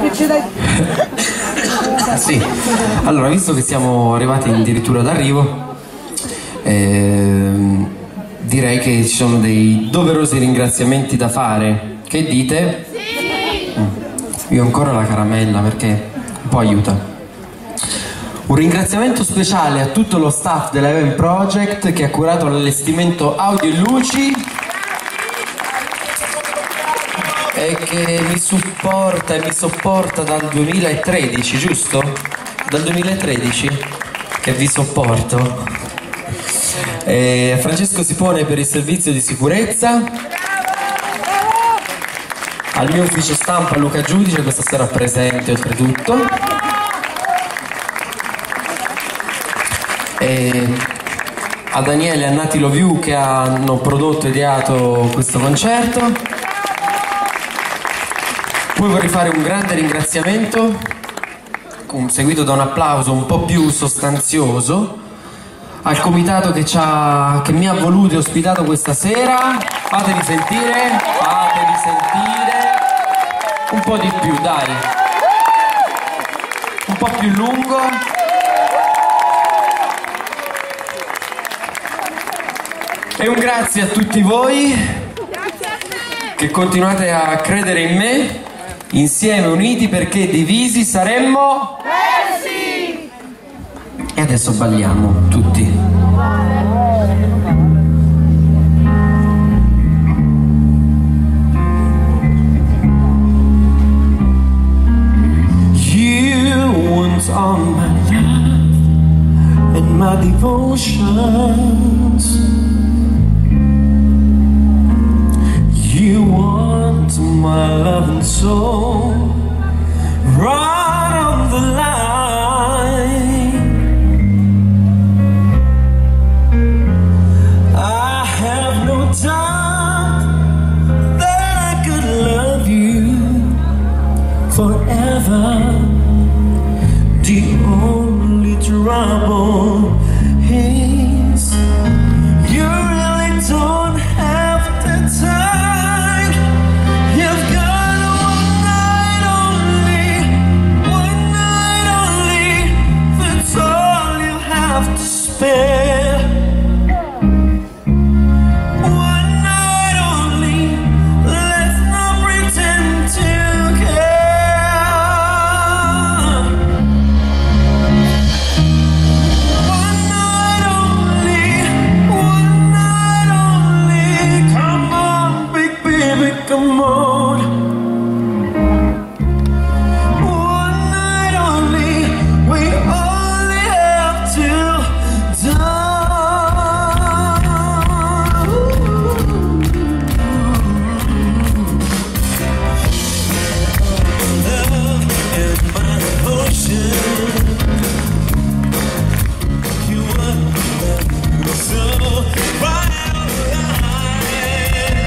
Sì, allora visto che siamo arrivati addirittura d'arrivo, direi che ci sono dei doverosi ringraziamenti da fare. Che dite? Sì! Io ancora la caramella perché un po' aiuta. Un ringraziamento speciale a tutto lo staff della Event Project che ha curato l'allestimento audio e luci e che mi supporta e mi sopporta dal 2013, giusto? Dal 2013 che vi sopporto. Francesco Sipone per il servizio di sicurezza, al mio ufficio stampa Luca Giudice, questa sera presente oltretutto, e a Daniele e a Nati Loviu che hanno prodotto e ideato questo concerto. Poi vorrei fare un grande ringraziamento, seguito da un applauso un po' più sostanzioso, al comitato che mi ha voluto e ospitato questa sera. Fatevi sentire un po' di più, dai, un po' più lungo. E un grazie a tutti voi che continuate a credere in me, insieme uniti, perché divisi saremmo persi. E adesso balliamo tutti. You want all my love and my devotions. You want my love and soul, right on the line. I have no doubt that I could love you forever. The only trouble is you really don't have the time. You've got one night only, that's all you have to spare. One night only, let's not pretend to care. One night only, come on, big baby, come on. One night only, we only have to love and my devotion. You were so right out of line.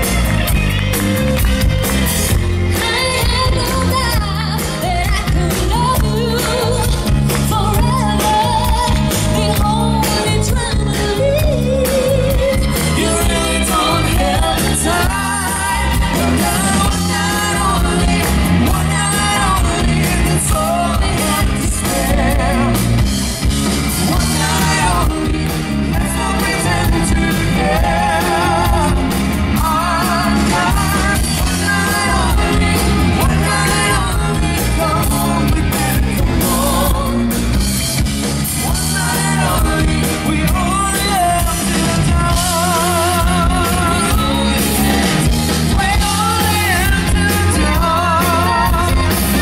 I had no doubt that I could love you forever. The only trouble is you really don't have the time. You've got one night only, that's all you have to spare. One night only, let's not pretend to care. One night only, come on, we better come on. One night only, we only have to die. We only have to die.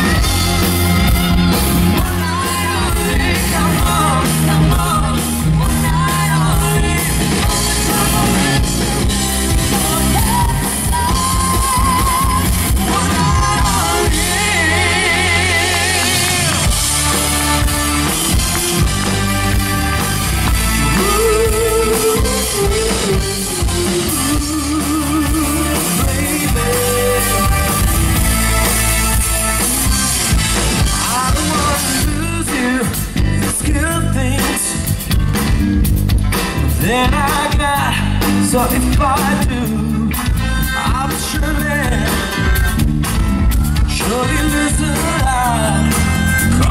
One night only, come on. One night only, trouble is one night only. I don't want to lose you. It's good things that I got. So if I do, I'll surely lose a lot.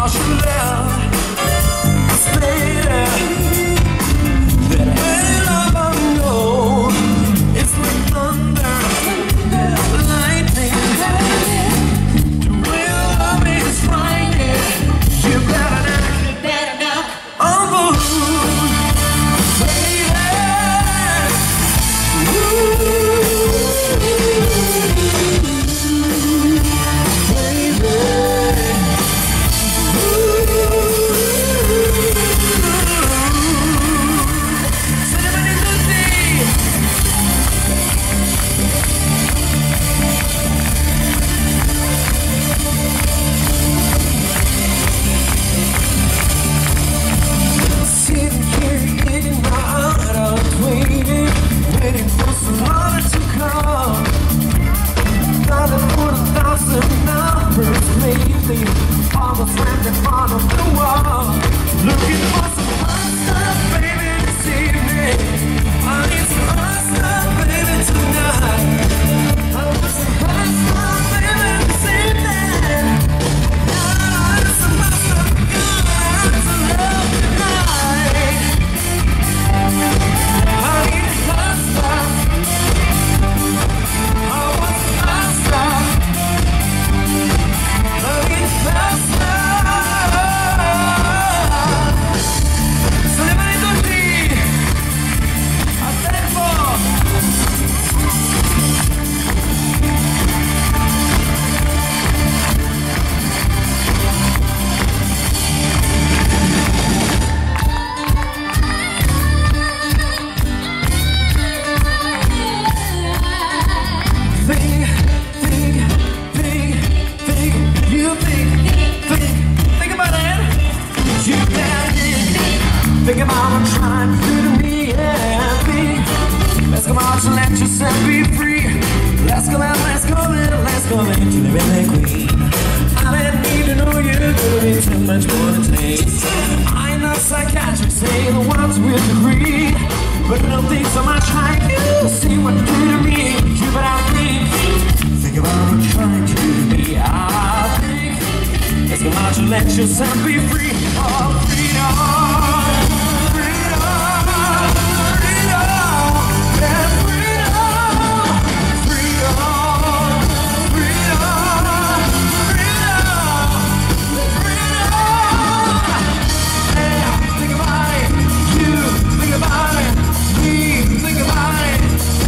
'cause you love stay there. That any love I know is like thunder, lightning. The real love is frightening. You better knock on the moon, baby. Waiting for someone to come. Thought I put 1,000 numbers lately. Almost slammed in front of the wall. Looking for some hot stuff, baby, this evening. I need some hot stuff, baby, tonight. I want some hot stuff, baby, this evening. I want some hot stuff, God, to love tonight. I need hot stuff. I want some hot stuff. I need hot stuff. So le mani tutti. A tempo. Think about it. You can think about what I'm trying to do to me, yeah, think. Let's come out and let yourself be free. Let's go out, let's go in, let's go into the really queen. I didn't need to know you're gonna be too much more to take. I'm not psychiatric, say the ones with the greed. But I don't think so much like you. See what you do to me, you but I think about what you're trying to do to me, I think. Let's go out and let yourself be free. Oh, freedom, freedom, freedom, yeah, freedom, freedom, freedom, freedom, yeah, think about it. You think about it. Me think about it.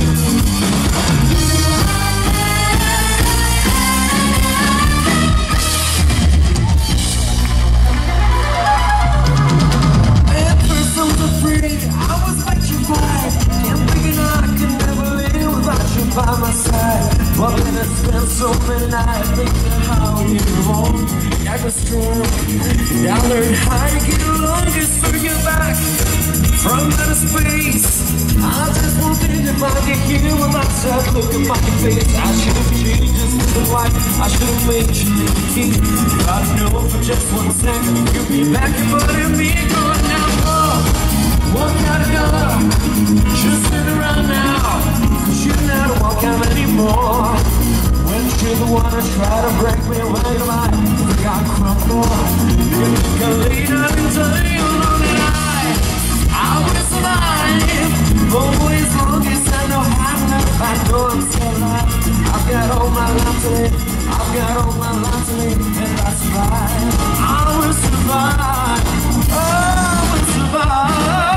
By my side, well then it's been so many nights thinking how you won't. I was strong, I learned how to get along just for you back from outer space. I just won't think if I get here with myself, look at my face. I should have changed just the life, I should have made you the king. I know for just 1 second you'll be back and putting me going now. Oh, one gotta go, just sit around now. You're not welcome anymore. When you're the one that tried to break me away, like I crumble. You can lean up and tell you alone that I will survive. Oh, as long as I know how to live, I know I'm still alive. I've got all my life to live. I've got all my life to live, and that's right. I will survive. Oh, I will survive.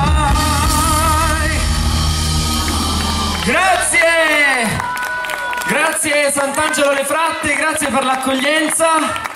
Grazie! Grazie Sant'Angelo Le Fratte, grazie per l'accoglienza.